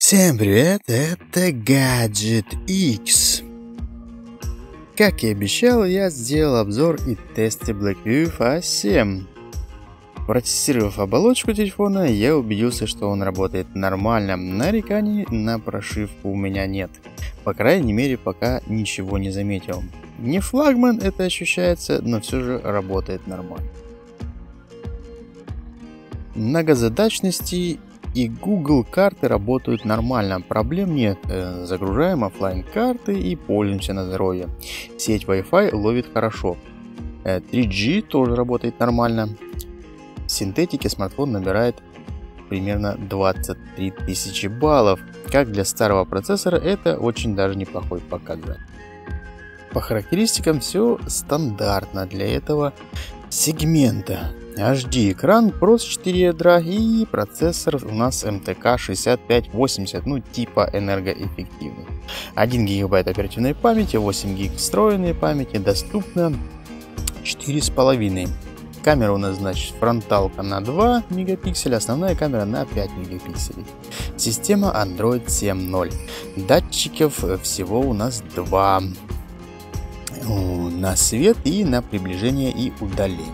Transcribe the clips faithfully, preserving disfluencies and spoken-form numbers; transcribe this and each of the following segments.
Всем привет, это Gadget X. Как и обещал, я сделал обзор и тесты Blackview эф а семь. Протестировав оболочку телефона, я убедился, что он работает нормально. Нареканий на прошивку у меня нет. По крайней мере, пока ничего не заметил. Не флагман это ощущается, но все же работает нормально. Многозадачности и Google карты работают нормально, проблем нет. Загружаем офлайн карты и пользуемся на здоровье. Сеть Wi-Fi ловит хорошо. три джи тоже работает нормально. В синтетике смартфон набирает примерно двадцать три тысячи баллов. Как для старого процессора, это очень даже неплохой показатель. По характеристикам все стандартно для этого сегмента. эйч ди экран, прос четыре ядра и процессор у нас эм тэ ка шестьдесят пять восемьдесят, ну типа энергоэффективный. один гигабайт оперативной памяти, восемь гигабайт встроенной памяти, доступно четыре с половиной. Камера у нас, значит, фронталка на два мегапикселя, основная камера на пять мегапикселей. Система Android семь ноль. Датчиков всего у нас два. На свет и на приближение и удаление.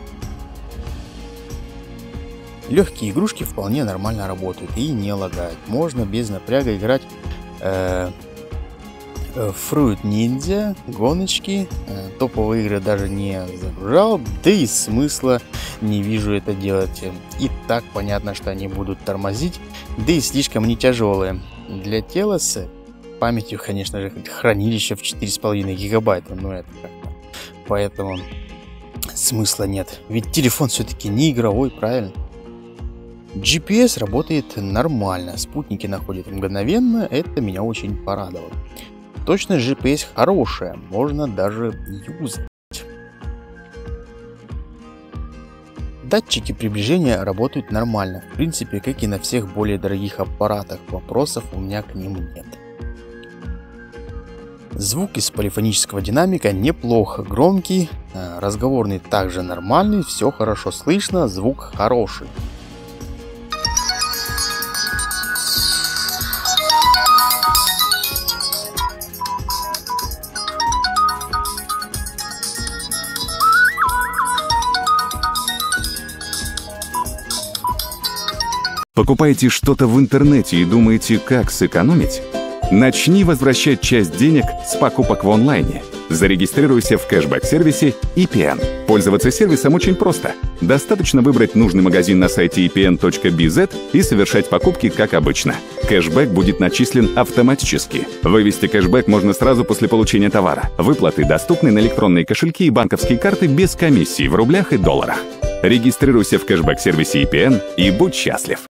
Легкие игрушки вполне нормально работают и не лагают. Можно без напряга играть э, Fruit Ninja, гоночки. Э, топовые игры даже не загружал, да и смысла не вижу это делать. И так понятно, что они будут тормозить, да и слишком они тяжелые. Для тела с памятью, конечно же, хранилище в четыре с половиной гигабайта, но это как-то. Поэтому смысла нет. Ведь телефон все-таки не игровой, правильно? джи пи эс работает нормально, спутники находят мгновенно, это меня очень порадовало. Точность джи пи эс хорошая, можно даже юзать. Датчики приближения работают нормально, в принципе, как и на всех более дорогих аппаратах, вопросов у меня к ним нет. Звук из полифонического динамика неплохо громкий, разговорный также нормальный, все хорошо слышно, звук хороший. Покупаете что-то в интернете и думаете, как сэкономить? Начни возвращать часть денег с покупок в онлайне. Зарегистрируйся в кэшбэк-сервисе и пи эн. Пользоваться сервисом очень просто. Достаточно выбрать нужный магазин на сайте и пи эн точка би зет и совершать покупки как обычно. Кэшбэк будет начислен автоматически. Вывести кэшбэк можно сразу после получения товара. Выплаты доступны на электронные кошельки и банковские карты без комиссий в рублях и долларах. Регистрируйся в кэшбэк-сервисе и пи эн и будь счастлив.